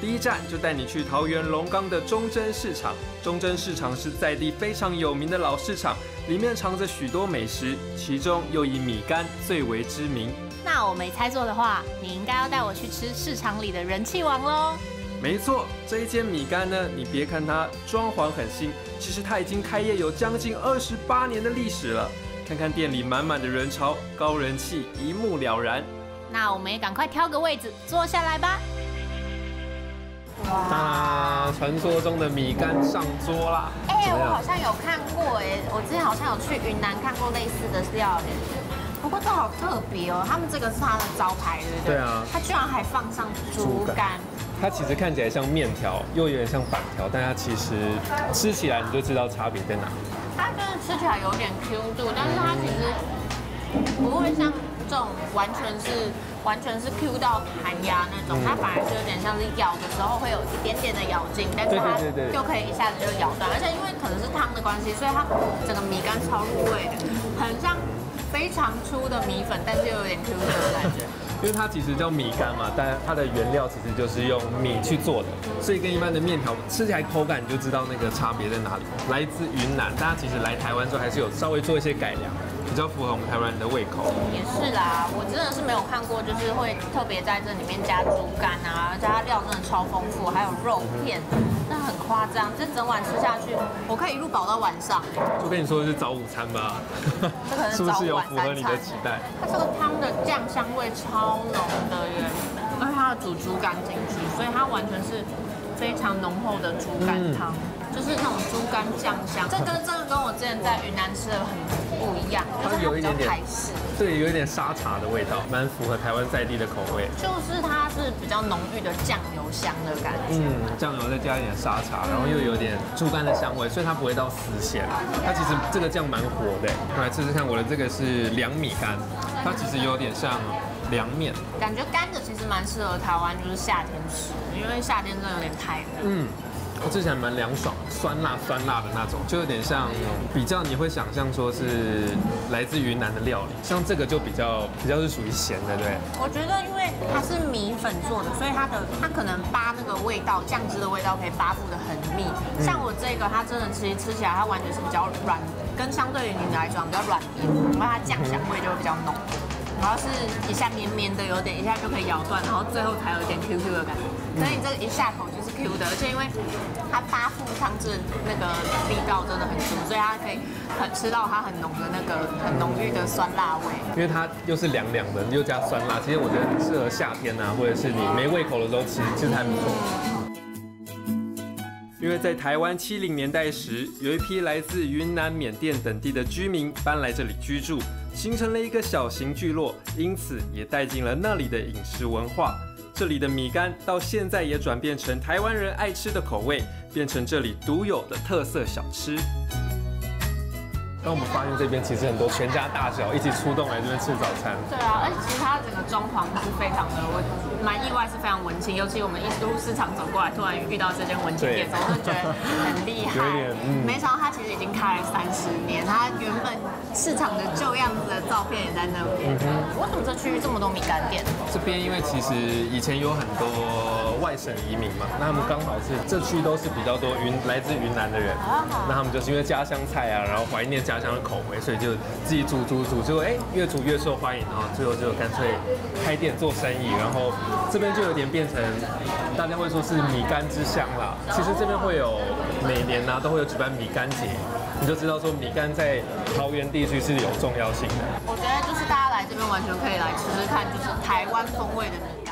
第一站就带你去桃园龙岗的忠贞市场。忠贞市场是在地非常有名的老市场，里面藏着许多美食，其中又以米干最为知名。 那我没猜错的话，你应该要带我去吃市场里的人气王喽。 没错，这一间米干呢，你别看它装潢很新，其实它已经开业有将近28年的历史了。看看店里满满的人潮，高人气一目了然。 那我们也赶快挑个位置坐下来吧。 哇，传说中的米干上桌啦！ 我好像有看过我之前好像有去云南看过类似的料理。不过这好特别哦，他们这个是它的招牌，对不对？ 对啊， 它居然还放上猪肝。 它其实看起来像面条，又有点像板条，但它其实吃起来你就知道差别在哪。 它就是吃起来有点 Q 度，但是它其实不会像这种完全是 Q 到弹牙那种，它反而是有点像是咬的时候会有一点点的咬劲，但是它就可以一下子就咬断，而且因为可能是汤的关系，所以它整个米干超入味的，很像非常粗的米粉，但是又有点 Q 的感觉。 因为它其实叫米干嘛，但它的原料其实就是用米去做的，所以跟一般的面条吃起来口感你就知道那个差别在哪里。来自云南，大家其实来台湾之后还是有稍微做一些改良，比较符合我们台湾人的胃口。 也是啦，我真的是没有看过，就是会特别在这里面加猪肝啊，加它料真的超丰富，还有肉片，真的很夸张。这整碗吃下去，我可以一路饱到晚上。 就跟你说的是早午餐吧， 这可能是不是有符合你的期待？ 它这个汤的酱香味超浓的耶，而且它煮猪肝进去，所以它完全是非常浓厚的猪肝汤。就是那种猪肝酱香，这真的跟我之前在云南吃的很不一样， 它有一点点台式， 对，有一点沙茶的味道，蛮符合台湾在地的口味。 就是它是比较浓郁的酱油香的感觉， 酱油再加一点沙茶，然后又有点猪肝的香味，所以它不会到死咸。它其实这个酱蛮火的，来吃吃看，我的这个是凉米干，它其实有点像凉面， 感觉干的其实蛮适合台湾，就是夏天吃，因为夏天真的有点太热。 它吃起来蛮凉爽，酸辣的那种，就有点像比较你会想象说是来自云南的料理，像这个就比较是属于咸的，对。 我觉得因为它是米粉做的，所以它可能扒那个味道，酱汁的味道可以扒附的很密。像我这个，它真的其实吃起来它完全是比较软，跟相对于你来讲比较软绵，然后它酱香味就会比较浓。然后是一下绵绵的，有点一下就可以咬断，然后最后才有一点 QQ 的感觉。所以你这个一下口就是 Q 的，而且因为它扒附汤汁那个力道真的很足，所以它可以吃到它很浓的那个很浓郁的酸辣味。 因为它又是凉凉的，又加酸辣，其实我觉得很适合夏天啊，或者是你没胃口的时候吃，其实还不错。因为在台湾70年代时，有一批来自云南、缅甸等地的居民搬来这里居住，形成了一个小型聚落，因此也带进了那里的饮食文化。这里的米干到现在也转变成台湾人爱吃的口味，变成这里独有的特色小吃。当我们发现这边其实很多全家大小一起出动来这边吃早餐。 对啊，而且其实它整个装潢是非常的，我蛮意外，是非常文青。尤其我们一入市场走过来，突然遇到这间文青店，我就觉得很厉害。没想到它其实已经开了30年，它原本市场的旧样子的照片也在那边。为什么这区域这么多米干店？ 这边因为其实以前有很多外省移民嘛，那他们刚好是这区都是比较多来自云南的人，那他们就是因为家乡菜啊，然后怀念家乡的口味，所以就自己煮，结果越煮越受欢迎，然后最后就干脆开店做生意，然后这边就有点变成大家会说是米干之乡啦。其实这边会有每年都会有举办米干节，你就知道说米干在桃园地区是有重要性的。 我觉得就是大家来这边完全可以来吃吃看，就是台湾风味的米干。